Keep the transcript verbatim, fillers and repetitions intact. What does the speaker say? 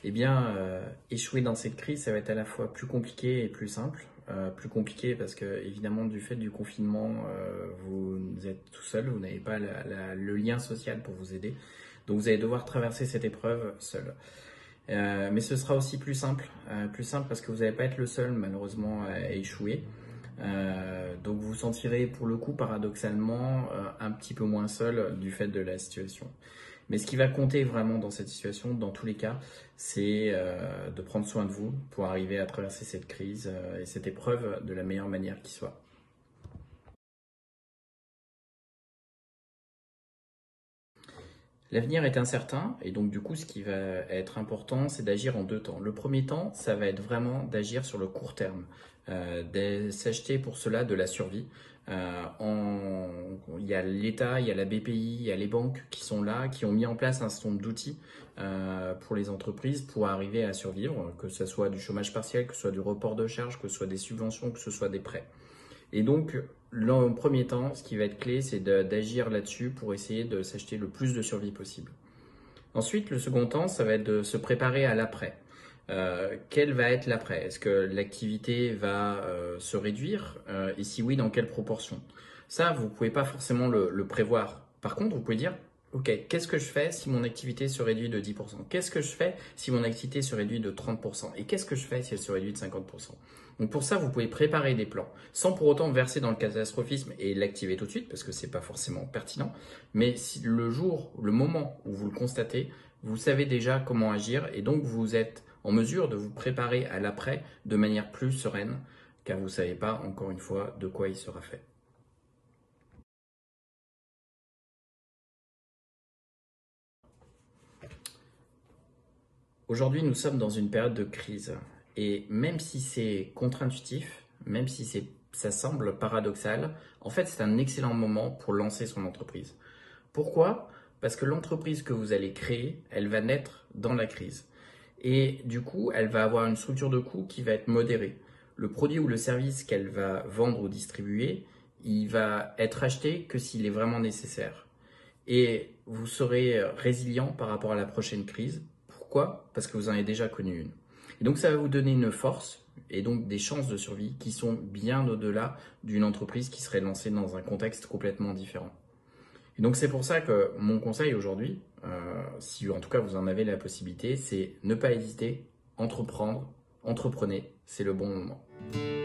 Eh bien, euh, échouer dans cette crise, ça va être à la fois plus compliqué et plus simple. Euh, plus compliqué parce que, évidemment, du fait du confinement, euh, vous êtes tout seul, vous n'avez pas la, la, le lien social pour vous aider. Donc, vous allez devoir traverser cette épreuve seul. Euh, mais ce sera aussi plus simple, euh, plus simple parce que vous n'allez pas être le seul, malheureusement, à, à échouer. Euh, donc, vous vous sentirez, pour le coup, paradoxalement, euh, un petit peu moins seul du fait de la situation. Mais ce qui va compter vraiment dans cette situation, dans tous les cas, c'est euh, de prendre soin de vous pour arriver à traverser cette crise euh, et cette épreuve de la meilleure manière qui soit. L'avenir est incertain et donc du coup ce qui va être important c'est d'agir en deux temps. Le premier temps ça va être vraiment d'agir sur le court terme, euh, de s'acheter pour cela de la survie. Euh, en... Il y a l'État, il y a la B P I, il y a les banques qui sont là, qui ont mis en place un certain nombre d'outils euh, pour les entreprises pour arriver à survivre, que ce soit du chômage partiel, que ce soit du report de charges, que ce soit des subventions, que ce soit des prêts. Et donc, en premier temps, ce qui va être clé, c'est d'agir là-dessus pour essayer de s'acheter le plus de survie possible. Ensuite, le second temps, ça va être de se préparer à l'après. Euh, quel va être l'après? Est-ce que l'activité va euh, se réduire? euh, Et si oui, dans quelle proportion? Ça, vous ne pouvez pas forcément le, le prévoir. Par contre, vous pouvez dire, ok, qu'est-ce que je fais si mon activité se réduit de dix pour cent? Qu'est-ce que je fais si mon activité se réduit de trente pour cent? Et qu'est-ce que je fais si elle se réduit de cinquante pour cent? Donc pour ça, vous pouvez préparer des plans, sans pour autant verser dans le catastrophisme et l'activer tout de suite, parce que ce n'est pas forcément pertinent. Mais si le jour, le moment où vous le constatez, vous savez déjà comment agir et donc vous êtes en mesure de vous préparer à l'après de manière plus sereine, car vous ne savez pas, encore une fois, de quoi il sera fait. Aujourd'hui, nous sommes dans une période de crise. Et même si c'est contre-intuitif, même si c'est, ça semble paradoxal, en fait, c'est un excellent moment pour lancer son entreprise. Pourquoi? Parce que l'entreprise que vous allez créer, elle va naître dans la crise. Et du coup, elle va avoir une structure de coût qui va être modérée. Le produit ou le service qu'elle va vendre ou distribuer, il va être acheté que s'il est vraiment nécessaire. Et vous serez résilient par rapport à la prochaine crise. Pourquoi? Parce que vous en avez déjà connu une. Et donc ça va vous donner une force et donc des chances de survie qui sont bien au-delà d'une entreprise qui serait lancée dans un contexte complètement différent. Et donc c'est pour ça que mon conseil aujourd'hui, euh, si en tout cas vous en avez la possibilité, c'est ne pas hésiter, entreprendre, entreprenez, c'est le bon moment.